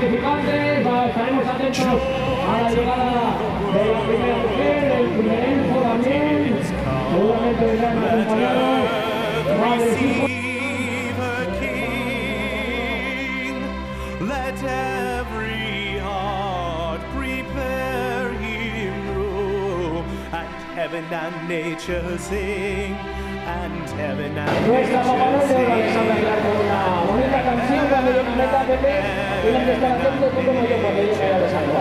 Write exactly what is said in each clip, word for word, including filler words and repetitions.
participantes, estaremos atentos a la llegada de la primera mujer, el primer elfo también, seguramente vendrán acompañados, madres, hijos. Let every heart prepare him room, and heaven and nature sing, and heaven and Nuestra Papá Noel nature de Alexandra Aguilar con una bonita canción cuando yo me meta, Pepe, tienes que estar atento tú como yo cuando yo me Alexandra.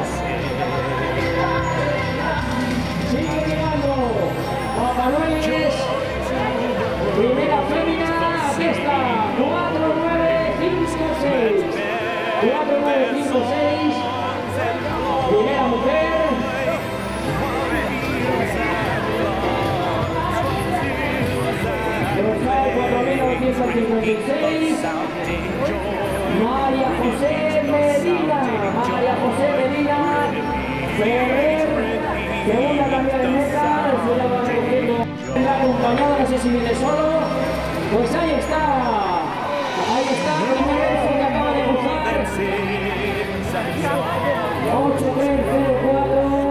Sigue llegando Papá Noel, primera fémina, aquí está, cuatro nueve cinco seis. cuatro nueve cinco seis, primera mujer. Dorsal cuatro mil novecientos cincuenta y seis, María José Medina, María José Medina Ferrer, segunda cambia de meta, se la va recogiendo, vendrá acompañada, no sé si viene solo, pues ahí está, ahí está, primero que acaba de cruzar. ocho tres cero cuatro.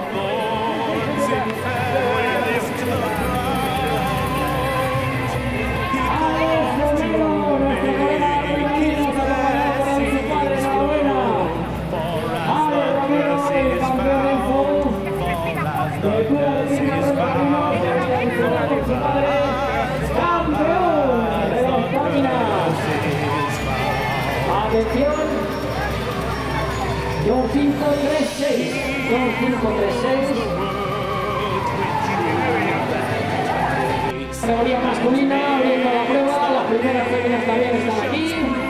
Alex Romero, nuestro colega Romero, nos acompañado con su padre, enhorabuena. Alex Romero, el campeón elfo. El club atletismo Romero, que disfruta con su padre. Campeón de las páginas. Atención. dos cinco tres seis, dos cinco tres seis. Categoría masculina, abriendo la prueba, las primeras féminas también están aquí.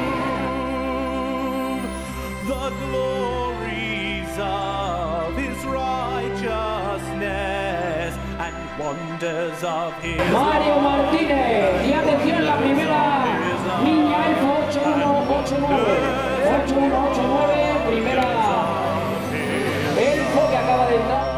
The glories of his righteousness and wonders of his Mario Martínez, y atención, la primera niña elfo ocho uno ocho nueve, ocho uno ocho nueve, primera elfo que acaba de entrar.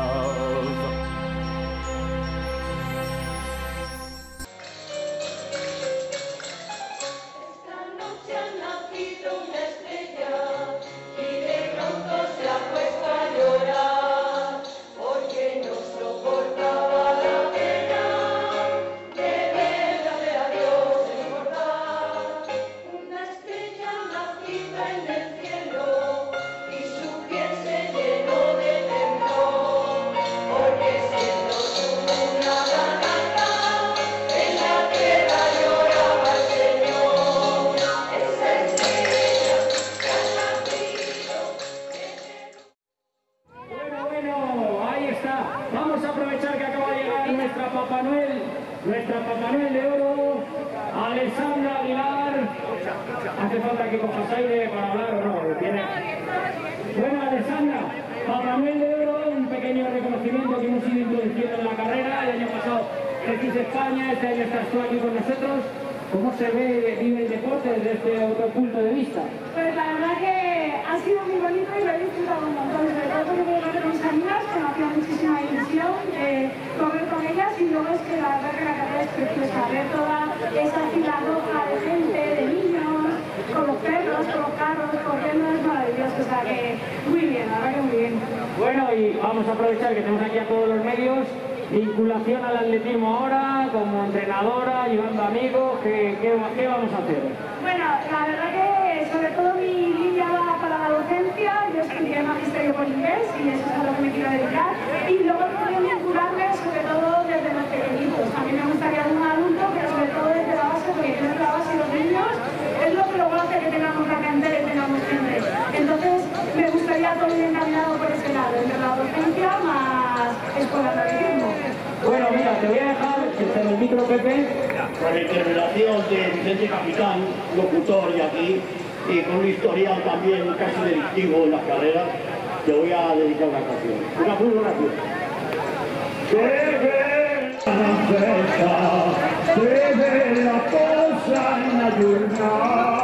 Vamos a aprovechar que acaba de llegar nuestra Papá Noel, nuestra Papá Noel de oro, Alexandra Aguilar. Hace falta que cojas aire para hablar o no, ¿tiene? Bueno, Alexandra, Papá Noel de oro, un pequeño reconocimiento que hemos ido introduciendo en la carrera. El año pasado Jesús España, este año estás tú aquí con nosotros. ¿Cómo se ve, vive el deporte desde este otro punto de vista? Pues la verdad que ha sido muy bonito y lo he disfrutado un montón, sobre todo porque puedo correr con mis amigas, que me hacía muchísima ilusión eh, correr con ellas, y luego es que la verdad que la carrera es preciosa, ver toda esa fila roja de gente, de niños, con los perros, con los carros, corriendo, es maravilloso, o sea que muy bien, la verdad que muy bien. Bueno, y vamos a aprovechar que tenemos aquí a todos los medios. Vinculación al atletismo ahora, como entrenadora, llevando amigos, ¿qué, qué, qué vamos a hacer? Bueno, la verdad que sobre todo mi línea va para la docencia. Yo estudié magisterio por inglés y eso es a lo que me quiero dedicar. Y luego quiero vincularme sobre todo desde los pequeñitos. A mí me gustaría un adulto, pero sobre todo desde la base, porque desde la base los niños es lo que luego hace que tengamos que aprender y tengamos gente. Entonces me gustaría todo bien encaminado por ese lado, entre la docencia más escuela de atletismo. Bueno, mira, te voy a dejar en el micro, Pepe. Con la interrelación de Vicente Capitán, locutor y aquí, y con un historial también casi delictivo en las carreras, te voy a dedicar una canción. Una muy buena canción. Se ve la cosa en la luna.